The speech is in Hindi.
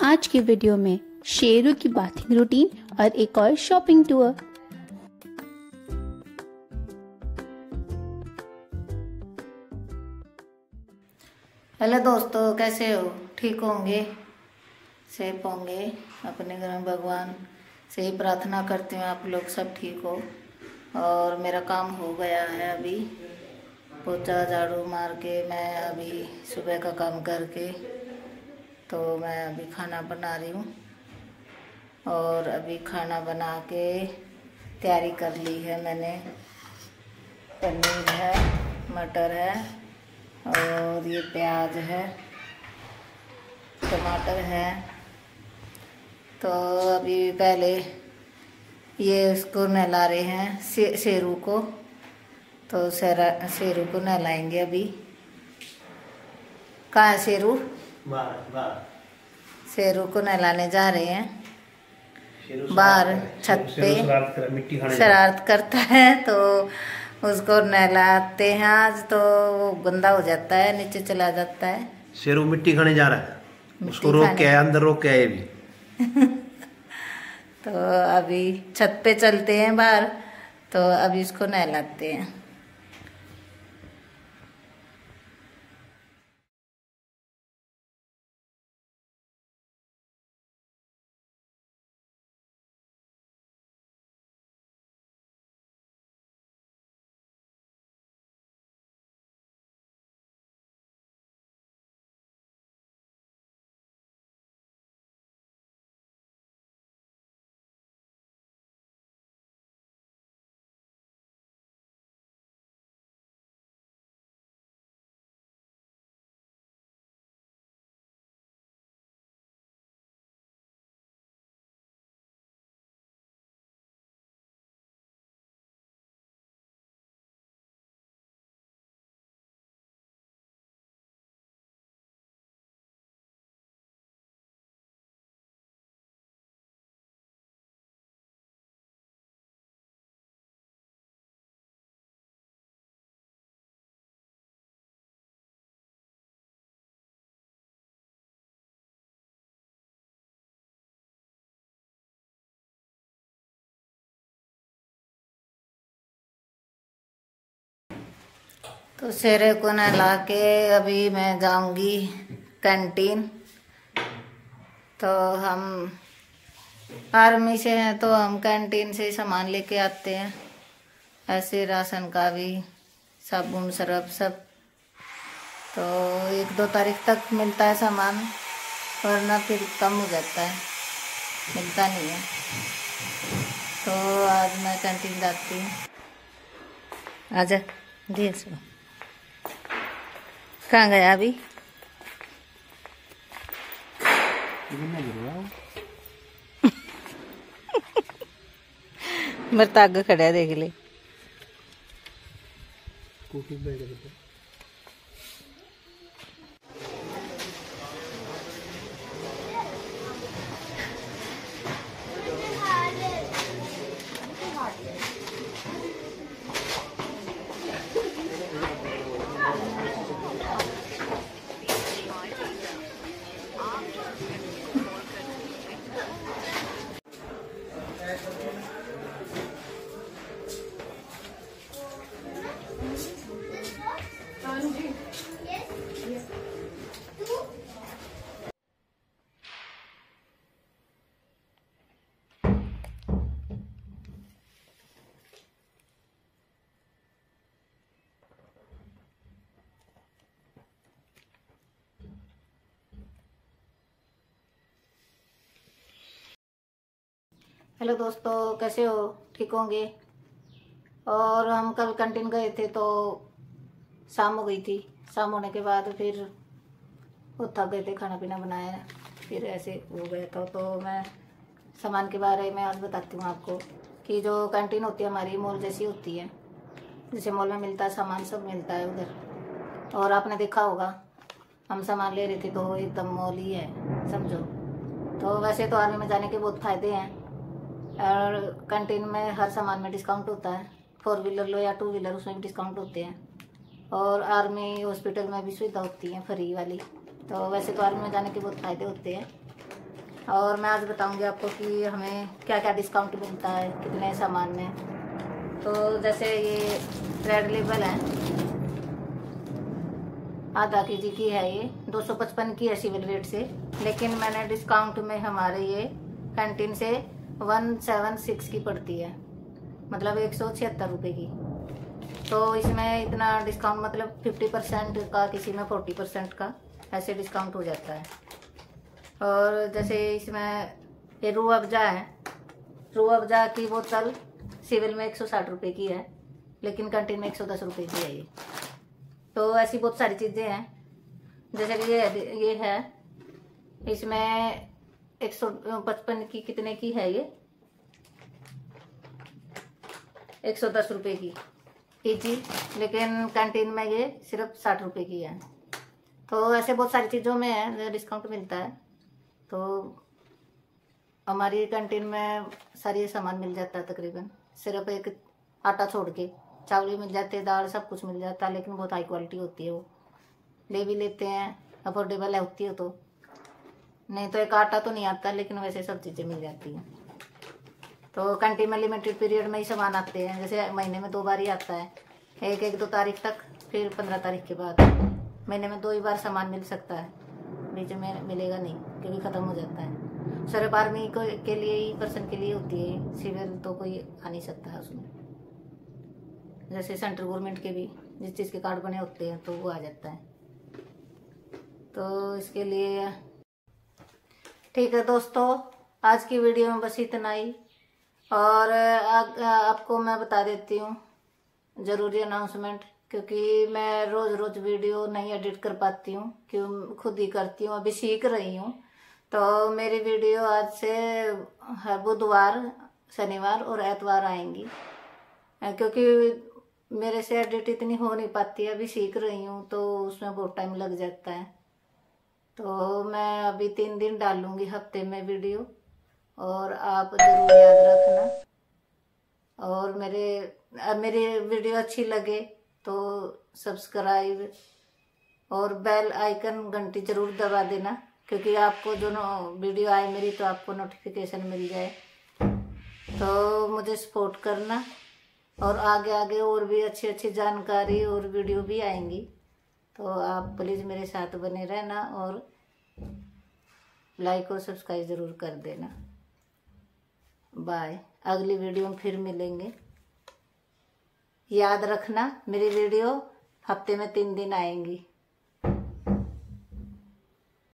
आज की वीडियो में शेरू की बाथिंग रूटीन और एक और शॉपिंग टूर। हेलो दोस्तों, कैसे हो? ठीक होंगे, सेफ होंगे। अपने घर में भगवान से ही प्रार्थना करती हूँ आप लोग सब ठीक हो। और मेरा काम हो गया है, अभी पोछा झाड़ू मार के मैं अभी सुबह का काम करके तो मैं अभी खाना बना रही हूँ। और अभी खाना बना के तैयारी कर ली है मैंने। पनीर है, मटर है और ये प्याज है, टमाटर है। तो अभी पहले ये उसको नहला रहे हैं शेरू को, तो शेरू को नहलाएंगे अभी। कहाँ है शेरू? शेरू को नहलाने जा रहे हैं बाहर छत पे। शरारत करता है तो उसको नहलाते हैं आज, तो वो गंदा हो जाता है, नीचे चला जाता है। शेरू मिट्टी खाने जा रहा है, उसको रोक के आया, अंदर रोक के आए भी। तो अभी छत पे चलते हैं बाहर, तो अभी इसको नहलाते हैं। तो शेरे को नहला के अभी मैं जाऊंगी कैंटीन। तो हम आर्मी से हैं तो हम कैंटीन से सामान लेके आते हैं, ऐसे राशन का भी, साबुन सरफ सब। तो 1-2 तारीख तक मिलता है सामान, वरना फिर कम हो जाता है, मिलता नहीं है। तो आज मैं कैंटीन जाती हूँ। आजा दिए सो। कहाँ गया अभी? मरताग खड़ा देख ले। हेलो दोस्तों, कैसे हो? ठीक होंगे। और हम कल कैंटीन गए थे तो शाम हो गई थी। शाम होने के बाद फिर वो थक गए थे, खाना पीना बनाया, फिर ऐसे हो गया था। तो मैं सामान के बारे में आज बताती हूँ आपको कि जो कैंटीन होती है हमारी मॉल जैसी होती है, जैसे मॉल में मिलता है सामान, सब मिलता है उधर। और आपने देखा होगा हम सामान ले रहे थे तो एकदम मॉल ही है, समझो। तो वैसे तो आर्मी में जाने के बहुत फ़ायदे हैं, और कैंटीन में हर सामान में डिस्काउंट होता है। 4 व्हीलर लो या 2 व्हीलर, उसमें भी डिस्काउंट होते हैं। और आर्मी हॉस्पिटल में भी सुविधा होती है फ्री वाली। तो वैसे तो आर्मी में जाने के बहुत फ़ायदे होते हैं। और मैं आज बताऊंगी आपको कि हमें क्या क्या डिस्काउंट मिलता है कितने सामान में। तो जैसे ये रेड लेबल है, आधा केजी की है, ये 255 की है सिविल रेट से, लेकिन मैंने डिस्काउंट में हमारे ये कैंटीन से 176 की पड़ती है, मतलब 176 रुपये की। तो इसमें इतना डिस्काउंट मतलब 50% का, किसी में 40% का ऐसे डिस्काउंट हो जाता है। और जैसे इसमें ये रूह अफ़ज़ा है, रूह अफ़ज़ा की बोतल सिविल में 160 रुपये की है, लेकिन कैंटीन में 110 रुपये की है ये। तो ऐसी बहुत सारी चीज़ें हैं। जैसे कि ये है, इसमें 155 की कितने की है ये, 110 रुपये की ईची, लेकिन कैंटीन में ये सिर्फ 60 रुपये की है। तो ऐसे बहुत सारी चीज़ों में है डिस्काउंट मिलता है। तो हमारी कैंटीन में सारी सामान मिल जाता है तकरीबन, सिर्फ एक आटा छोड़ के चावल भी मिल जाते हैं, दाल सब कुछ मिल जाता है, लेकिन बहुत हाई क्वालिटी होती है, वो ले भी लेते हैं, अफोर्डेबल है होती है। तो नहीं तो एक आटा तो नहीं आता, लेकिन वैसे सब चीज़ें मिल जाती हैं। तो कैंटीन में लिमिटेड पीरियड में ही सामान आते हैं, जैसे महीने में 2 बार ही आता है, 1-2 तारीख तक, फिर 15 तारीख के बाद। महीने में 2 ही बार सामान मिल सकता है, बीच में मिलेगा नहीं क्योंकि ख़त्म हो जाता है। सिर्फ आर्मी के लिए ही, पर्सन के लिए होती है, सिविल तो कोई आ नहीं सकता है उसमें। जैसे सेंट्रल गवर्नमेंट के भी जिस चीज़ के कार्ड बने होते हैं तो वो आ जाता है। तो इसके लिए ठीक है दोस्तों, आज की वीडियो में बस इतना ही। और आपको मैं बता देती हूँ ज़रूरी अनाउंसमेंट, क्योंकि मैं रोज़ रोज़ वीडियो नहीं एडिट कर पाती हूँ, क्यों खुद ही करती हूँ, अभी सीख रही हूँ। तो मेरी वीडियो आज से हर बुधवार, शनिवार और एतवार आएंगी, क्योंकि मेरे से एडिट इतनी हो नहीं पाती है, अभी सीख रही हूँ तो उसमें बहुत टाइम लग जाता है। तो मैं अभी 3 दिन डालूँगी हफ्ते में वीडियो, और आप ज़रूर याद रखना। और मेरी वीडियो अच्छी लगे तो सब्सक्राइब और बेल आइकन घंटी ज़रूर दबा देना, क्योंकि आपको जो वीडियो आए मेरी तो आपको नोटिफिकेशन मिल जाए। तो मुझे सपोर्ट करना, और आगे आगे और भी अच्छी अच्छी जानकारी और वीडियो भी आएंगी। तो आप प्लीज़ मेरे साथ बने रहना और लाइक और सब्सक्राइब ज़रूर कर देना। बाय, अगली वीडियो में फिर मिलेंगे। याद रखना मेरी वीडियो हफ्ते में 3 दिन आएंगी।